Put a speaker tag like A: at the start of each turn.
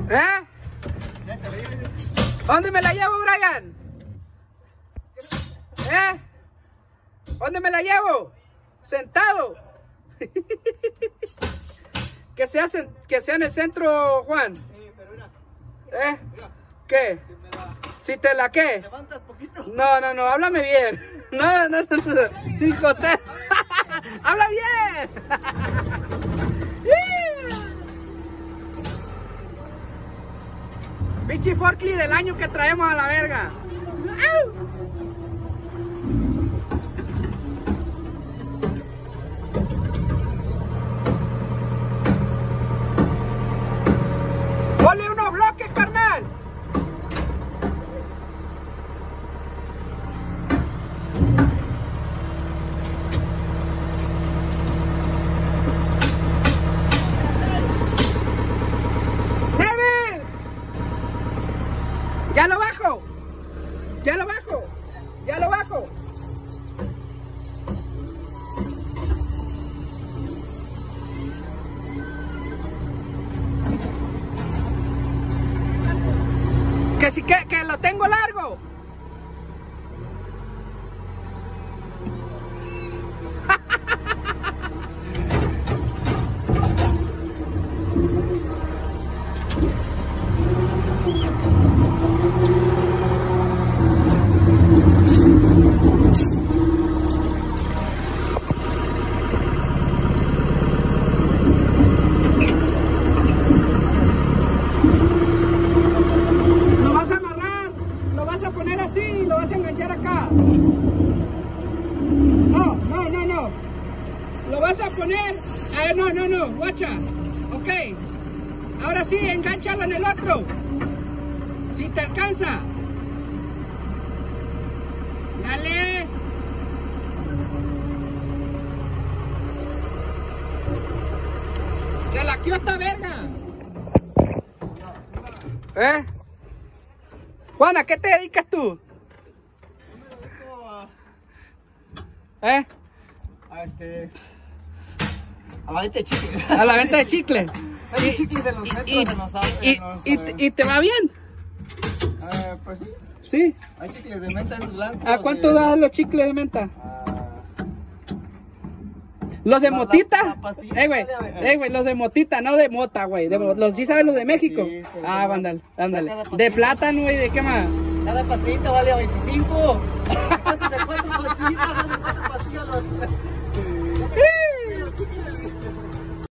A: ¿Eh? ¿Dónde me la llevo, Brian? ¿Eh? ¿Dónde me la llevo? Sentado. Que sea en el centro, Juan. ¿Eh? ¿Qué? Si te la qué.
B: ¿Levantas poquito?
A: No, háblame bien. No. Sin coser. Habla bien. Pinche forklift del año que traemos a la verga. Ponle unos bloques, carnal. ¡Ya lo bajo! ¡Ya lo bajo! ¡Ya lo bajo! Que si que lo tengo largo. Así, lo vas a enganchar acá. No. Lo vas a poner. No, guacha. Ok. Ahora sí, engánchalo en el otro. Si te alcanza. Dale. Se la quedó esta verga. Juan, ¿a qué te dedicas tú?
B: Yo me dedico a la venta de chicles.
A: A la venta de chicles.
B: Hay chicles de los centros
A: ¿Y te va bien?
B: Pues sí.
A: Sí.
B: Hay chicles de menta, esos blancos.
A: ¿A cuánto dan los chicles de menta? Los de motita. Güey, los de motita, no de mota, güey. ¿Sí sabes los de México?
B: Sí,
A: ándale. De plátano, güey, ¿de qué más?
B: Cada pastillita vale a 25. Entonces de 4 pastillitas, de 4 pastillas los...